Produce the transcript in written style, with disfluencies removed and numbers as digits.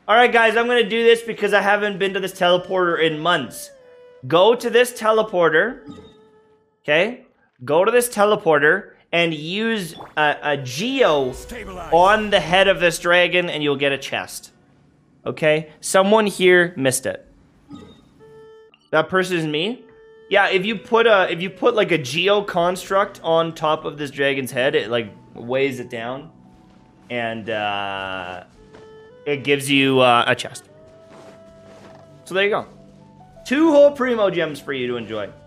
Alright guys, I'm gonna do this because I haven't been to this teleporter in months. Go to this teleporter. Okay? Go to this teleporter and use a geo on the head of this dragon and you'll get a chest. Okay? Someone here missed it. That person is me? Yeah, if you put like a geo construct on top of this dragon's head, it like weighs it down. And it gives you a chest. So there you go. 2 whole primo gems for you to enjoy.